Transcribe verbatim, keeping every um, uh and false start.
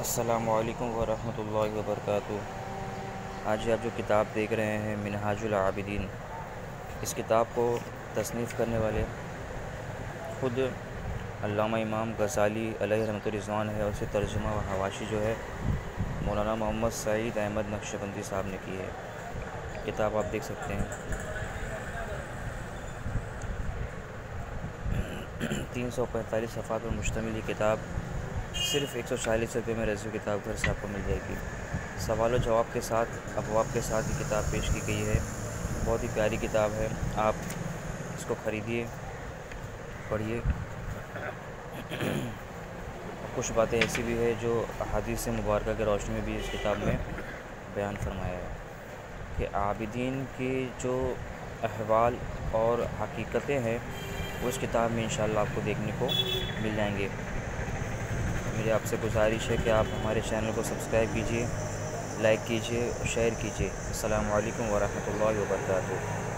अस्सलामु अलैकुम वरहमतुल्लाहि वबरकातुहू। आज आप जो किताब देख रहे हैं मिनहाजुल आबिदीन, इस किताब को तसनीफ़ करने वाले ख़ुद अल्लामा इमाम गज़ाली अलैहि रहमतुर रिज़वान है, और उसे तर्जुमा व हवाशी जो है मौलाना मोहम्मद सईद अहमद नक्शबंदी साहब ने की है। किताब आप देख सकते हैं। तीन सौ पैंतालीस सफ़ात पर मुश्तमिल ये किताब सिर्फ़ एक सौ चालीस रुपये में रज़्यू किताब घर से आपको मिल जाएगी। सवाल व जवाब के साथ, अबवाब के साथ ये किताब पेश की गई है। बहुत ही प्यारी किताब है, आप इसको ख़रीदिए, पढ़िए। कुछ बातें ऐसी भी है जो अहादीस मुबारका की रोशनी में भी इस किताब में बयान फरमाया है कि आबिदीन की जो अहवाल और हकीकतें हैं वो इस किताब में इंशाअल्लाह आपको देखने को मिल जाएंगे। मेरी आपसे गुजारिश है कि आप हमारे चैनल को सब्सक्राइब कीजिए, लाइक कीजिए और शेयर कीजिए। अस्सलामु अलैकुम वरहमतुल्लाहि वबरकातुहू।